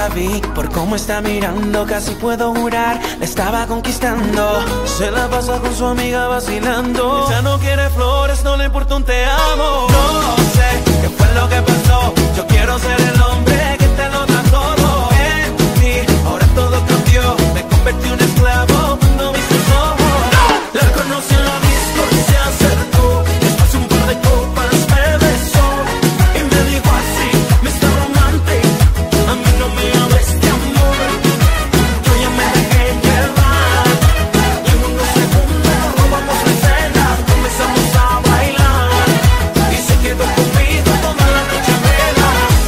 la vi, por cómo está mirando, casi puedo jurar, la estaba conquistando. Se la pasa con su amiga vacilando. Ella no quiere flores, no le importa un te amo. No sé qué fue lo que pasó, yo quiero ser el hombre que te lo da todo. En ti, ahora todo cambió, me convertí en un esclavo cuando vi sus ojos. La conocí en la disco y se acercó, después un par de copas me besó y me dijo así, Mr. Romantic, a mí no me hables de amor. Yo ya me dejé llevar y en unos segundos robamos la escena, comenzamos a bailar y se quedó conmigo toda la noche en vela.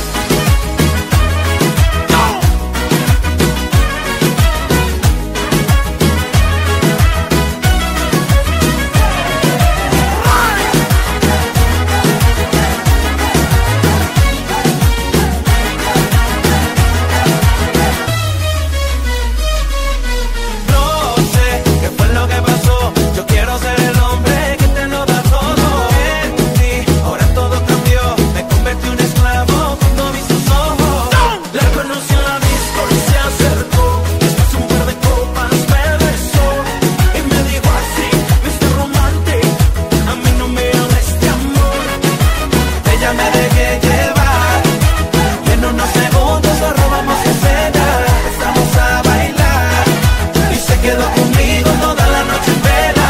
No sé qué fue lo que pasó, yo quiero ser el hombre que te lo da todo. En ti, ahora todo cambió, me convertí en un esclavo cuando vi sus ojos. La conocí en la disco y se acercó, después un par de copas me besó y me dijo así, Mr. Romantic, a mí no me hables de amor. Ella me dejé llevar y en unos segundos nos robamos la escena, empezamos a bailar y se quedó conmigo toda la noche en vela.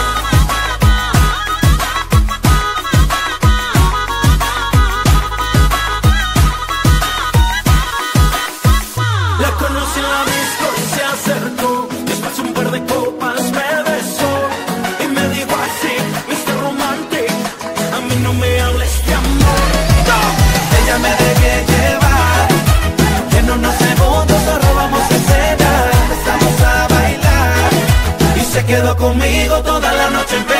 La conocí en la disco y se acercó, después un par de copas me besó y me dijo así, Mr. Romantic, a mí no me hables de amor. No. Ella me dejé llevar y en unos segundos nos robamos la escena, empezamos a bailar y se quedó conmigo toda la noche en vela.